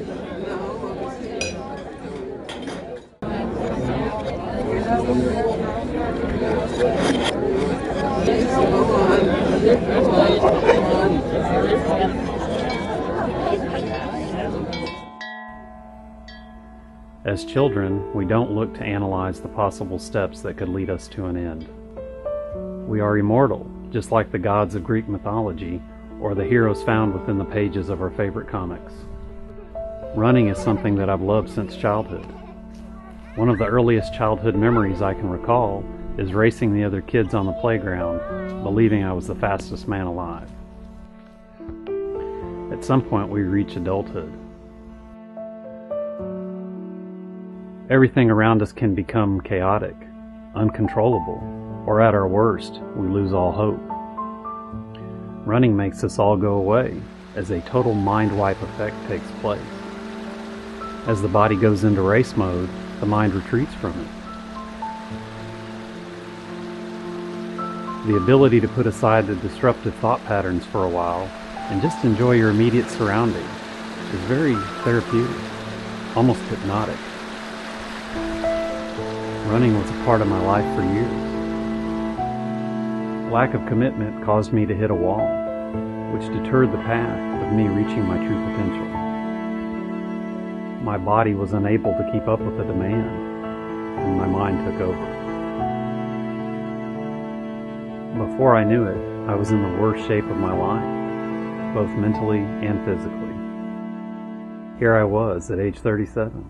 As children, we don't look to analyze the possible steps that could lead us to an end. We are immortal, just like the gods of Greek mythology or the heroes found within the pages of our favorite comics. Running is something that I've loved since childhood. One of the earliest childhood memories I can recall is racing the other kids on the playground, believing I was the fastest man alive. At some point we reach adulthood. Everything around us can become chaotic, uncontrollable, or at our worst, we lose all hope. Running makes this all go away as a total mind wipe effect takes place. As the body goes into race mode, the mind retreats from it. The ability to put aside the disruptive thought patterns for a while and just enjoy your immediate surroundings is very therapeutic, almost hypnotic. Running was a part of my life for years. Lack of commitment caused me to hit a wall, which deterred the path of me reaching my true potential. My body was unable to keep up with the demand, and my mind took over. Before I knew it, I was in the worst shape of my life, both mentally and physically. Here I was at age 37.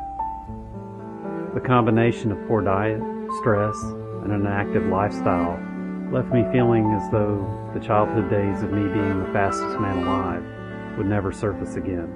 The combination of poor diet, stress, and an active lifestyle left me feeling as though the childhood days of me being the fastest man alive would never surface again.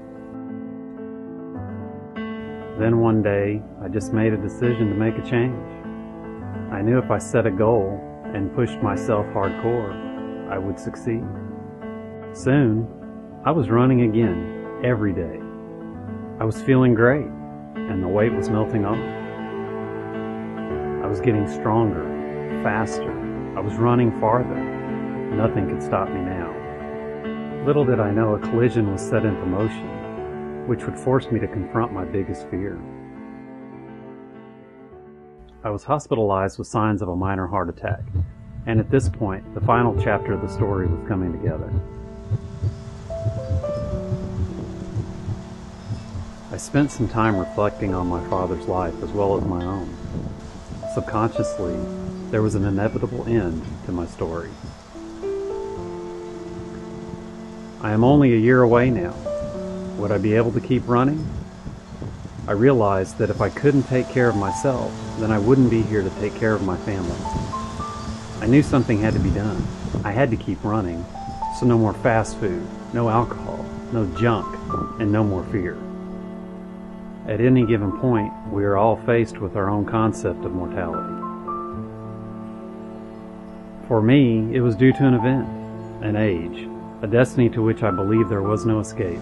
Then one day, I just made a decision to make a change. I knew if I set a goal and pushed myself hardcore, I would succeed. Soon, I was running again, every day. I was feeling great, and the weight was melting off. I was getting stronger, faster. I was running farther. Nothing could stop me now. Little did I know a collision was set into motion, which would force me to confront my biggest fear. I was hospitalized with signs of a minor heart attack, and at this point, the final chapter of the story was coming together. I spent some time reflecting on my father's life as well as my own. Subconsciously, there was an inevitable end to my story. I am only a year away now. Would I be able to keep running? I realized that if I couldn't take care of myself, then I wouldn't be here to take care of my family. I knew something had to be done. I had to keep running, so no more fast food, no alcohol, no junk, and no more fear. At any given point, we are all faced with our own concept of mortality. For me, it was due to an event, an age, a destiny to which I believed there was no escape.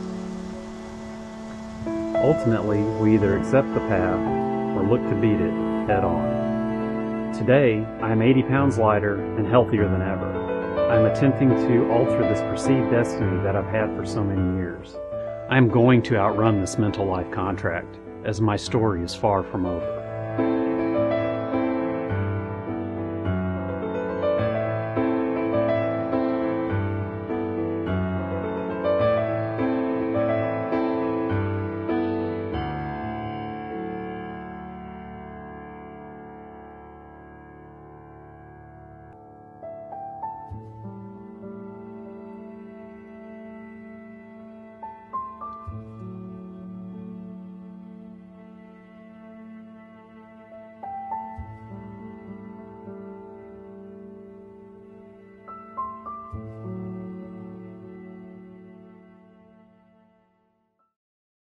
Ultimately, we either accept the path or look to beat it head on. Today, I am 80 pounds lighter and healthier than ever. I am attempting to alter this perceived destiny that I've had for so many years. I am going to outrun this mental life contract, as my story is far from over.